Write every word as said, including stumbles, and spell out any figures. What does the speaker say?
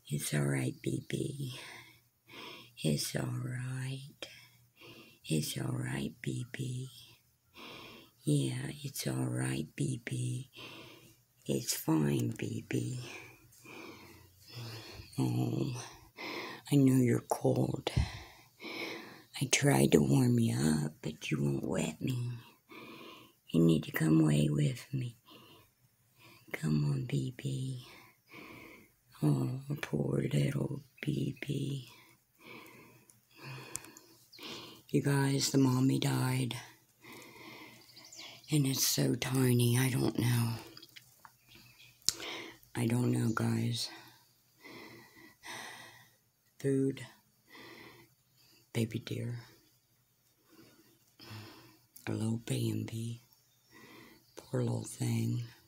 It's alright, bebe. It's alright. It's alright, bebe. Yeah, it's alright, bebe. It's fine, bebe. Oh, I know you're cold. I tried to warm you up, but you won't let me. You need to come away with me. Come on, bebe. Oh, poor little bebe. You guys, the mommy died. And it's so tiny, I don't know. I don't know, guys. Food. Baby dear. A little Bambi. Poor little thing.